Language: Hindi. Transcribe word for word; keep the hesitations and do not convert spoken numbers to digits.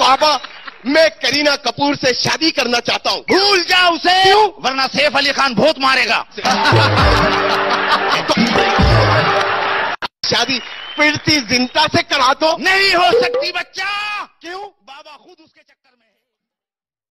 बाबा मैं करीना कपूर से शादी करना चाहता हूँ। भूल जा उसे, वरना सैफ अली खान भूत मारेगा। शादी प्रीति जिंटा से करा दो। नहीं हो सकती बच्चा। क्यों? बाबा खुद उसके चक्कर में